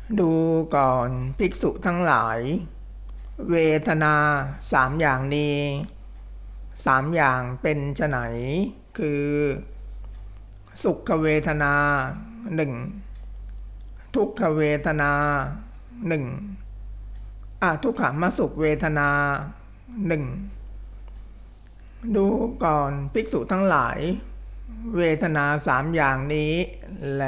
ดูก่อนภิกษุทั้งหลายเวทนาสามอย่างนี้สามอย่างเป็นไฉนคือสุขเวทนาหนึ่งทุกขเวทนาหนึ่งอทุกขมสุขเวทนาหนึ่งดูก่อนภิกษุทั้งหลายเวทนาสามอย่างนี้แล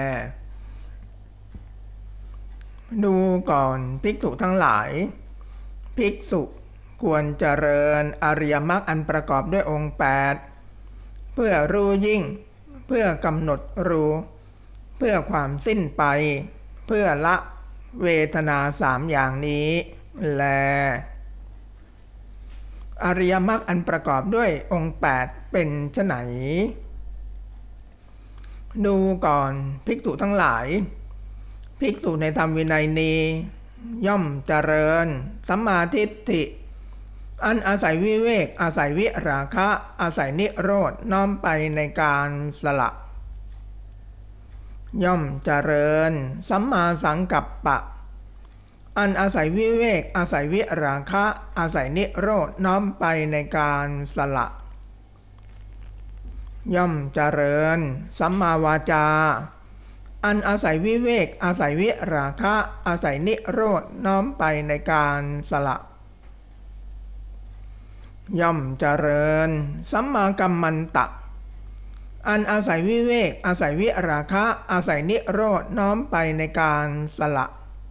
ดูก่อนภิกษุทั้งหลายภิกษุควรเจริญอริยมรรคอันประกอบด้วยองค์8เพื่อรู้ยิ่งเพื่อกำหนดรู้เพื่อความสิ้นไปเพื่อละเวทนาสามอย่างนี้แลอริยมรรคอันประกอบด้วยองค์8เป็นไฉนดูก่อนภิกษุทั้งหลายภิกษุในธรรมวินัยนี้ย่อมเจริญสัมมาทิฏฐิอันอาศัยวิเวกอาศัยวิราคะอาศัยนิโรธน้อมไปในการสละย่อมเจริญสัมมาสังกัปปะอันอาศัยวิเวกอาศัยวิราคะอาศัยนิโรธน้อมไปในการสละย่อมเจริญสัมมาวาจาอันอาศัยวิเวกอาศัยวิราคะอาศัยนิโรธน้อมไปในการสละย่อมเจริญสัมมากัมมันตะอันอาศัยวิเวกอาศัยวิราคะอาศัยนิโรธน้อมไปในการสละ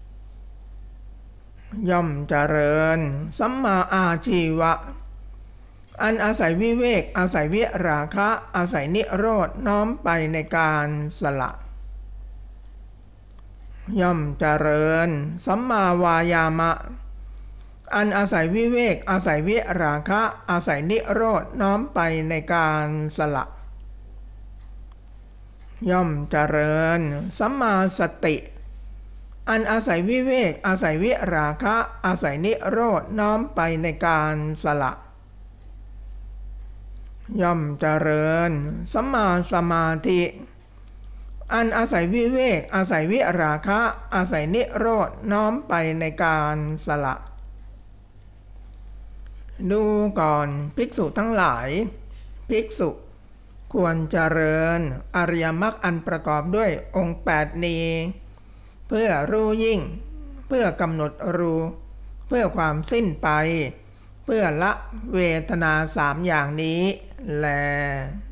ย่อมเจริญสัมมาอาชีวะอันอาศัยวิเวกอาศัยวิราคะอาศัยนิโรธน้อมไปในการสละย่อมเจริญสัมมาวายามะอันอาศัยวิเวกอาศัยวิราคะอาศัยนิโรธน้อมไปในการสละย่อมเจริญสัมมาสติอันอาศัยวิเวกอาศัยวิราคะอาศัยนิโรธน้อมไปในการสละย่อมเจริญสัมมาสมาธิอันอาศัยวิเวกอาศัยวิราคะอาศัยนิโรธน้อมไปในการสละดูก่อนภิกษุทั้งหลายภิกษุควรเจริญอริยมรรคอันประกอบด้วยองค์8นี้เพื่อรู้ยิ่งเพื่อกำหนดรู้เพื่อความสิ้นไปเพื่อละเวทนาสามอย่างนี้แล